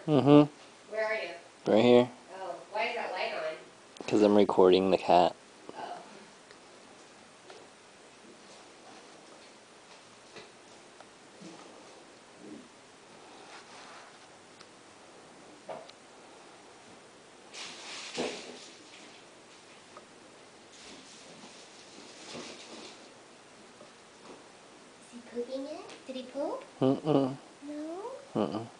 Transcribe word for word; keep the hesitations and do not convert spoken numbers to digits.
Mm-hmm. Where are you? Right here. Oh, why is that light on? Because I'm recording the cat. Oh. Is he pooping yet? Did he poop? Mm-mm. No? Mm-mm.